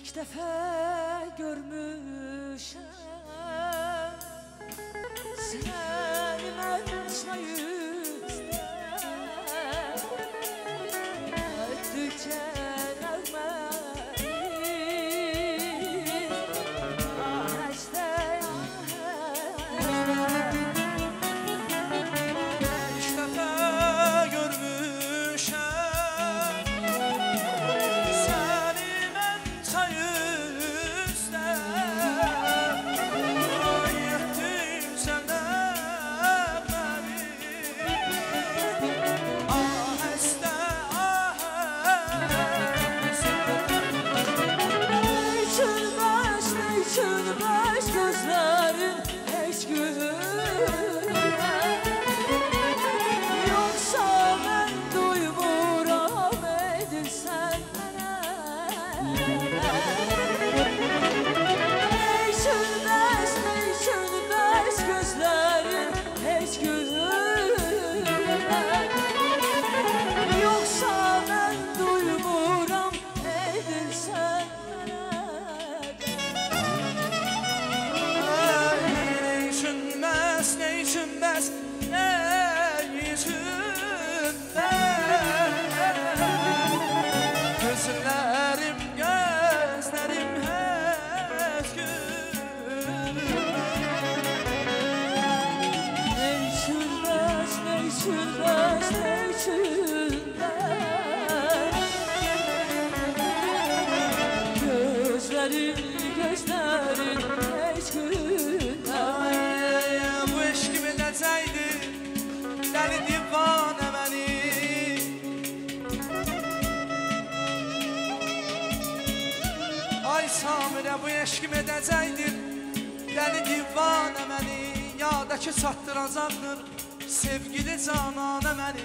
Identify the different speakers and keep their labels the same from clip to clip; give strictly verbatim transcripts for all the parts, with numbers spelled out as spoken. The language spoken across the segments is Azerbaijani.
Speaker 1: İlk defa görmüşəm səni mən yüzdə ötdükcə nəğməyi ahəstə
Speaker 2: İlk dəfə görmüşəm
Speaker 1: gözlerin hiç gülmez yoksa ben duymuram edirsen Değişilmez, değişilmez gözlerin hiç gülmez yoksa ben duymuram edirsen
Speaker 2: Ne içinmez, ne içinmez gözlerim, gözlerim her gün
Speaker 1: Ne içinmez, ne içinmez, ne içinmez gözlerim, gözlerim hiç gülmez
Speaker 2: Deli divane beni Ay Samirə bu eşkim edəcəkdir Deli divane beni Yadakı çatdıracaqdır Sevgili cananə məni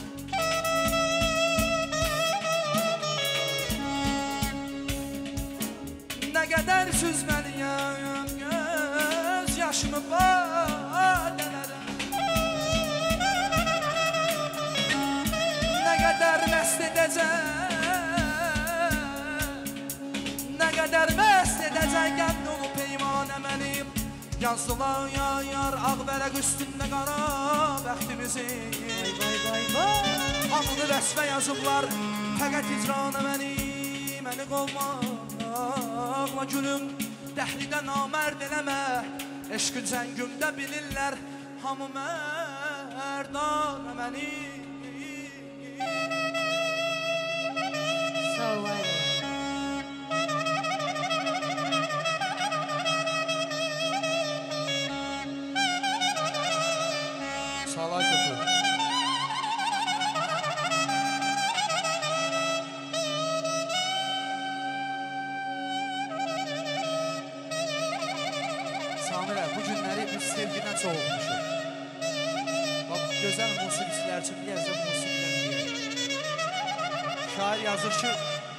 Speaker 2: Nə qədər süzməliyəm Göz yaşımı badələrəm Nə qədər məst edəcək Nə qədər məst edəcək Qədd olub peymanə mənim Yazdılar ya yar ağ vərəq üstündə qara bəxtimizi Anını vəsfə yazıblar Fəqət icranə məni Məni qolmaqla gülüm Dəhlidə namərd eləmə Eşqin cəngümdə bilirlər Hamı mərdanə məni Salay kötü. Samirə, bu günləri biz sevgidən çox oxumuşuq. Bax, gözəl musiqicilər üçün bir yazda musiqilər deyək. Şair yazır ki,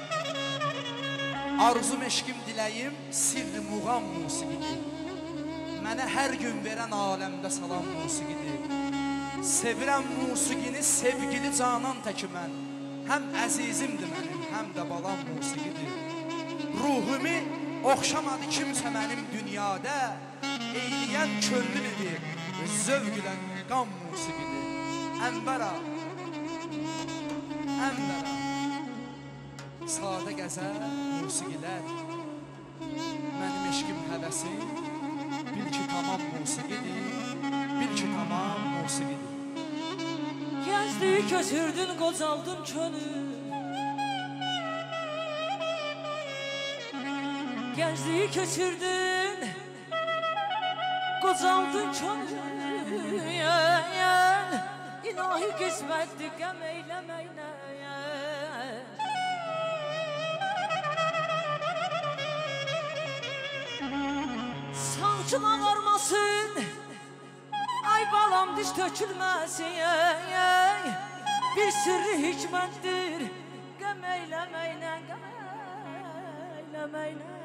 Speaker 2: arzum, eşqim, diləyim, sirri muğam musiqidir. Mənə hər gün verən aləmdə salam musiqidir. Sevirəm musiqini, sevgili canan təki mən. Həm əzizimdir mənim, həm də balam musiqidir. Ruhumu oxşamadı kimsə mənim dünyada. Eyləyən könlüm edir, zövq ilə qam musiqidir. Ənbəra, ənbəra, sadə gəzər musiqilər. Mənim eşqim həvəsim, bil ki tamam musiqidir, bil ki tamam musiqidir.
Speaker 1: Gəncliyi köçürdün, qocaldın könül Gəncliyi köçürdün, qocaldın könül İlahi qismətdir, qəm eyləməklə Sancın ağarmasın Ay balam diş tökülməsin Bir sirri hikmətdir Qəm eyləməklə, qəm eyləməklə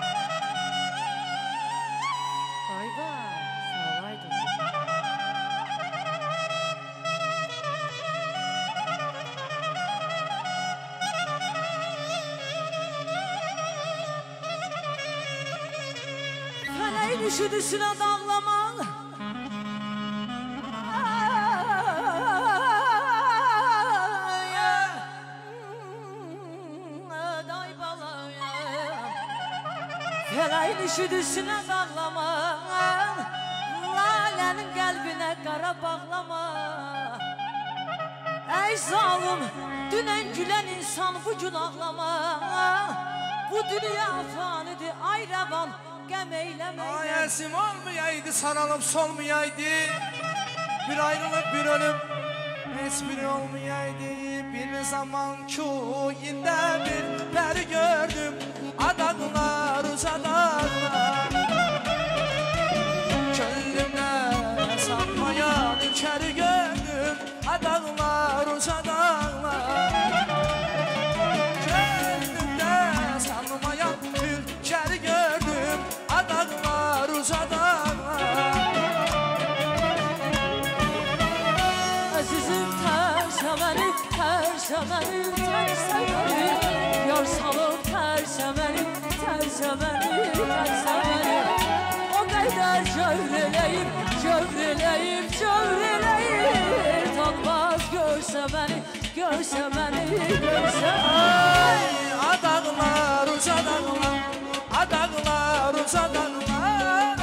Speaker 1: Ay vay, sağ olaydın üşüdüsünə dağlamaq Day balayım Fələyin üşüdüsünə dağlamaq Lalənin qəlbinə qara bağlama Ey zalım, dünən gülən insan bu gün ağlama Bu dünya fanidir, ay rəvan, qəm eyləməklə
Speaker 2: Ay əzim olmayaydı, saralım solmayaydı Bir ayrılık bir ölüm Heç biri olmayaydı Bir zaman ki ində bir pəri gördüm Adaqlar uzadaqlar Könlümdə sanmayan ülkəri gördüm Adaqlar uzadaqlar Könlümdə sanmayan ülkəri gördüm Adaqlar uzadaqlar
Speaker 1: Əzizim tərsə məni, tərsə məni, tərsə məni Yar salıb tərsə məni, tərsə məni, tərsə məni O qədər cövr eləyib, cövr eləyib, cövr eləyib Tanmaz görsə məni, görsə məni, görsə məni
Speaker 2: Adaqlar uzadaqlar, adaqlar uzadaqlar